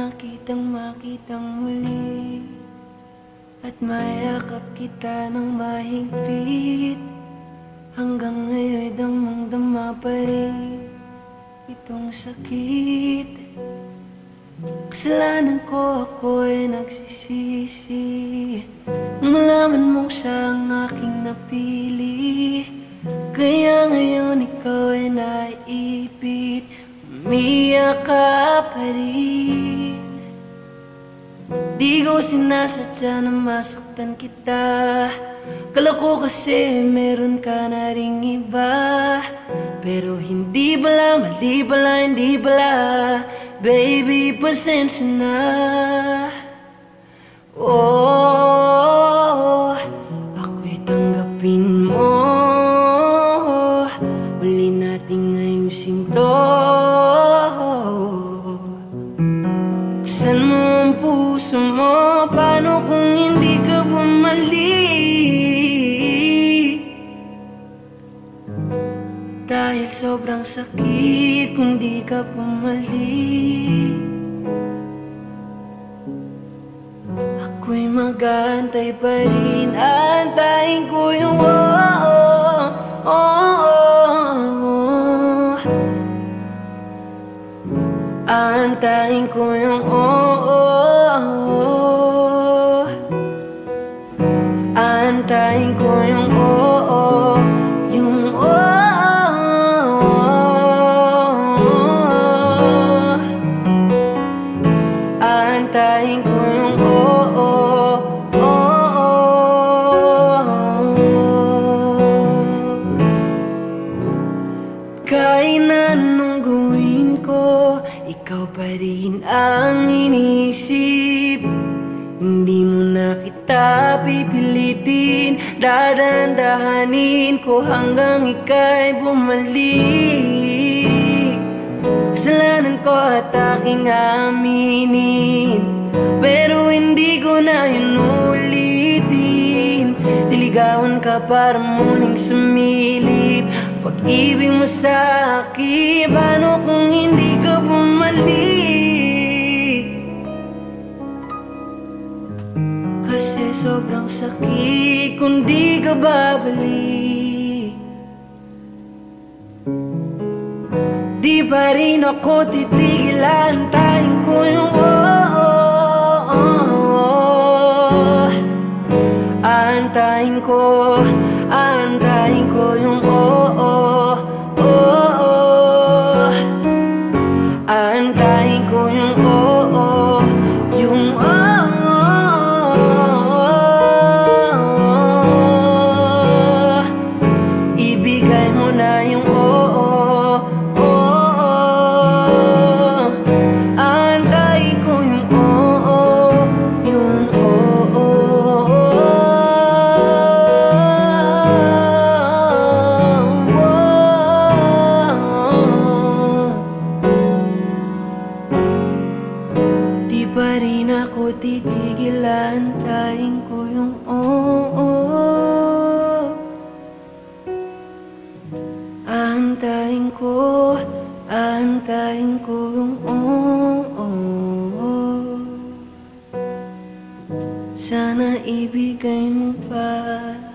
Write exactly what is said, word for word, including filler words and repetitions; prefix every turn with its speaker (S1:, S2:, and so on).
S1: makitang makitang muli at mayakap kita ng mahigpit. Hanggang ngayon damang-dama pa rin itong sakit. Kasalanan ko, ako'y nagsisisi. Malaman mong siya ang aking napili, kaya ngayon ikaw ay naipit. Umiyak ka pa rin. Di ko sinasadya na masaktan kita. Kala ko kasi meron ka na ring iba, pero hindi bala, mali bala, hindi bala. Baby, pasensya na. Oh, ako'y tanggapin mo. Uli nating ayusin to. Buksan mo ang puso mo. Paano kung hindi ka bumalik? Dahil sobrang sakit kung di ka bumalik. Ako'y mag-aantay pa rin. Antayin ko yung oh, oh, oh, oh. Antayin ko yung oh, oh, oh. Antayin ko yung oh, oh. Yung oh, oh. Antayin ko yung oh, oh, oh. Kahit na anong gawin ko, ikaw pa rin ang iniisip. Hindi mo na kita pipilitin. Dadandahanin ko hanggang ika'y bumalik. Kasalanan ko at aking aminin, pero hindi ko na yun ulitin. Niligawan ka para muling sumilip. Pag-ibig mo sa akin, paano kung hindi ka bumalik? Kasi sobrang sakit kung di ka babalik. Di pa rin ako titigil. Antayin ko yung oh, oh, oh. Antayin ko, antayin ko yung oh, oh, oh, oh. Antayin ko yung oh, oh. Yung oh, oh. Ibigay mo na yung oh, oh, oh. Antayin ko yung oh, oh. Yung oh, oh, oh. Di pa rin ako titigil. Antayin ko yung oh, oh. Antayin ko, antayin ko yung oh, oh. Sana ibigay mo pa